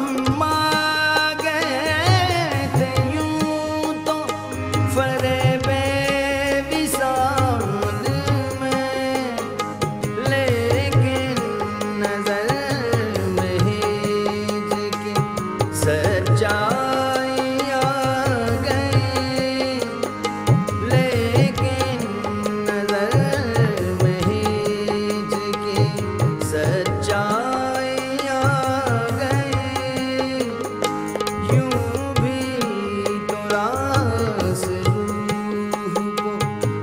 हम आ गए थे यूं तो फरेबे विसाल में, लेकिन नजर में हिज की सच्चाई आ गई, लेकिन नजर में हिज की सच्चाई आ गई। यूं भी तो रास रूह को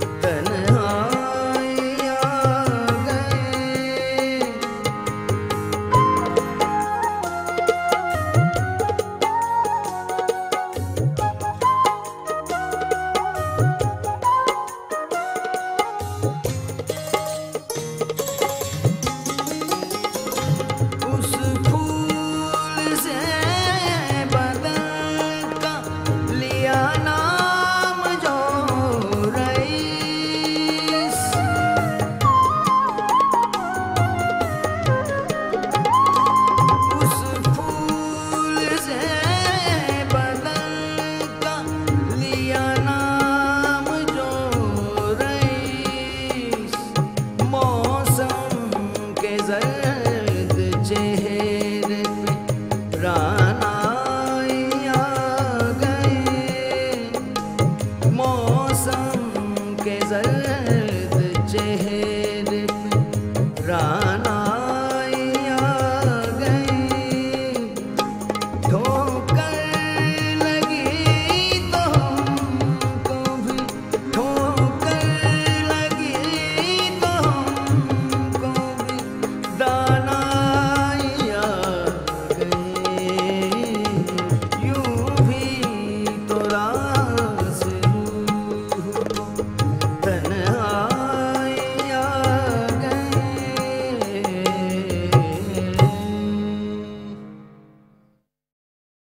तन्हाई आ गई। उस फूल से बदल का लिया नाम जो रईस, उस फूल से बदल का लिया नाम जो रईस। मौसम के जर्द चेहरे पे रानाई आ गई, मौसम के जर्द चेहरे पे रानाई आ गई।